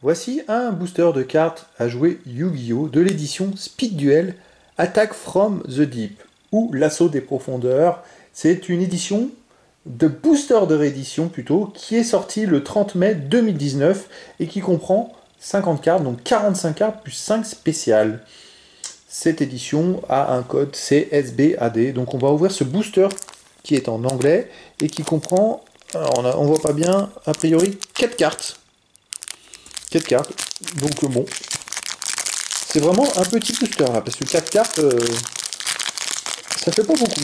Voici un booster de cartes à jouer Yu-Gi-Oh! De l'édition Speed Duel Attack from the Deep, ou L'Assaut des Profondeurs. C'est une édition de booster de réédition plutôt, qui est sortie le 30 mai 2019 et qui comprend 50 cartes, donc 45 cartes plus 5 spéciales. Cette édition a un code CSBAD, donc on va ouvrir ce booster qui est en anglais et qui comprend, alors on voit pas bien, a priori 4 cartes. 4 cartes, donc bon, c'est vraiment un petit booster là, parce que 4 cartes, ça fait pas beaucoup.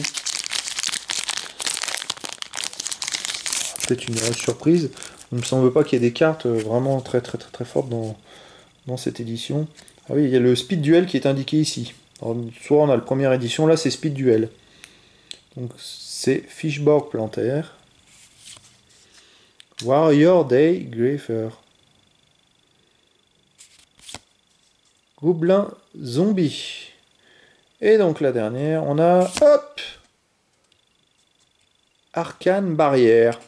Peut-être une surprise, il me semble pas qu'il y ait des cartes vraiment très fortes dans cette édition. Ah oui, il y a le Speed Duel qui est indiqué ici. Alors, soit on a la première édition, là c'est Speed Duel. Donc c'est Fishborg Planter. Warrior Day Grafer. Gobelin Zombie. Et donc la dernière, on a, hop, Arcane Barrière.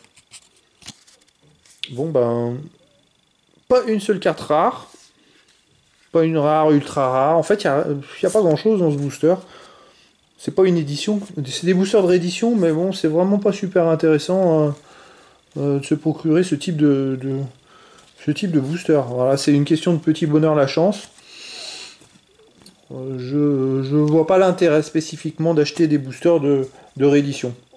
Bon ben, pas une seule carte rare. Pas une rare, ultra rare. En fait, il n'y a pas grand chose dans ce booster. C'est pas une édition. C'est des boosters de réédition, mais bon, c'est vraiment pas super intéressant de se procurer ce type ce type de booster. Voilà, c'est une question de petit bonheur la chance. Je vois pas l'intérêt spécifiquement d'acheter des boosters de réédition.